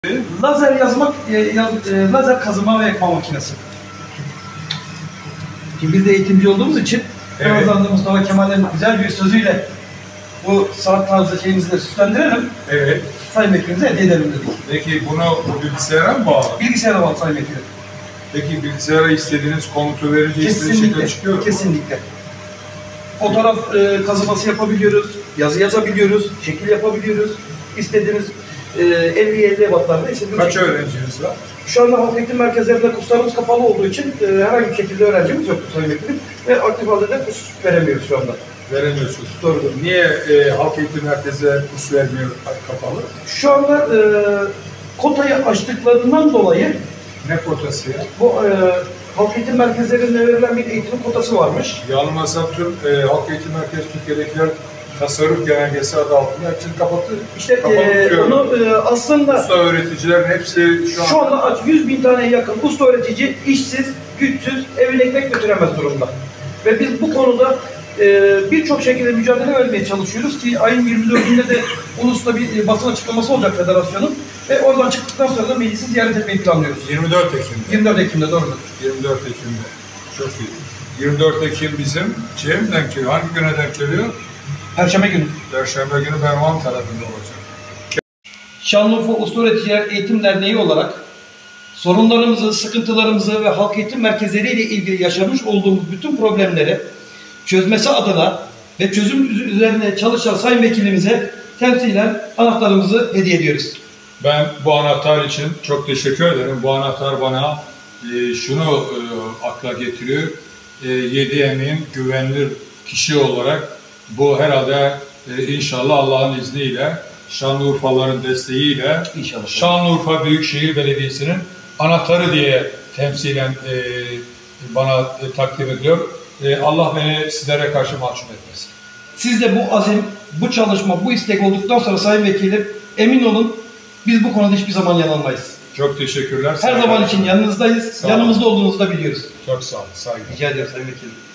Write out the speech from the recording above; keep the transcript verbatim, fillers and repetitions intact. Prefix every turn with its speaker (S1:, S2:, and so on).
S1: Lazer yazmak, e, yaz, e, lazer kazıma ve ekma makinesi. Şimdi biz de eğitimci olduğumuz için evet. Ramazan'da Mustafa Kemal'in güzel bir sözüyle bu sanat tarzı şeyimizi de süslendirelim.
S2: Evet.
S1: Sayın Vekilimize hediye edelim dedik.
S2: Peki bunu bilgisayara mı bağlı?
S1: Bilgisayara bağlı Sayın Vekilim.
S2: Peki bilgisayara istediğiniz komutu verince istediğiniz şekilde çıkıyor mu?
S1: Kesinlikle. Fotoğraf e, kazıması yapabiliyoruz, yazı yazabiliyoruz, şekil yapabiliyoruz. İstediğiniz e, elli elli ebatlarda istediğiniz...
S2: Kaç öğrenciniz var?
S1: Şu anda halk eğitim merkezlerinde kurslarımız kapalı olduğu için e, herhangi bir şekilde öğrencimiz yok Sayın Vekilim. Ve aktif halde kurs veremiyoruz şu anda.
S2: Veremiyorsunuz.
S1: Doğrudur.
S2: Niye e, halk eğitim merkezleri kurs vermiyor kapalı?
S1: Şu anda e, kotayı açtıklarından dolayı...
S2: Ne kotası ya?
S1: Bu e, halk eğitim merkezlerinde verilen bir eğitim kotası varmış.
S2: Yanılmazsam tüm e, halk eğitim merkezi Türkiye'dekiler tasarruf genelgesi adı altında hepsini kapattı.
S1: İşte e, onu e, aslında...
S2: Usta öğreticilerin hepsi şu,
S1: şu anda aç yüz bin taneye yakın usta öğretici işsiz, güçsüz, evine ekmek götüremez durumda. Ve biz bu konuda e, birçok şekilde mücadele vermeye çalışıyoruz ki ayın yirmi dördünde de Ulus'ta bir e, basın açıklaması olacak federasyonun ve oradan çıktıktan sonra da meclisi ziyaret etmeyi planlıyoruz.
S2: yirmi dört Ekim'de.
S1: yirmi dört Ekim'de doğrudur.
S2: yirmi dört Ekim'de. Çok iyi. yirmi dört Ekim bizim şeye mi denk geliyor? Hangi güne denk geliyor?
S1: Perşembe günü.
S2: Perşembe günü ben Van tarafında olacağım.
S1: Şanlıurfa Usta Öğreticiler Eğitim Derneği olarak sorunlarımızı, sıkıntılarımızı ve halk eğitim merkezleriyle ilgili yaşamış olduğumuz bütün problemleri çözmesi adına ve çözüm üzerine çalışan Sayın Vekilimize temsilen anahtarımızı hediye ediyoruz.
S2: Ben bu anahtar için çok teşekkür ederim. Bu anahtar bana e, şunu e, akla getiriyor. E, yedi emin güvenilir kişi olarak bu herhalde e, inşallah Allah'ın izniyle Şanlıurfalıların desteğiyle İnşallah. Şanlıurfa Büyükşehir Belediyesi'nin anahtarı diye temsilen e, bana e, takdim ediliyor. E, Allah beni sizlere karşı mahcup etmesin.
S1: Siz de bu azim, bu çalışma, bu istek olduktan sonra Sayın Vekilim emin olun biz bu konuda hiçbir zaman yanılmayız.
S2: Çok teşekkürler.
S1: Her zaman için yanınızdayız. Yanımızda olduğunuzu da biliyoruz.
S2: Çok sağ olun. Saygı.
S1: Rica ederim Sayın Vekilim.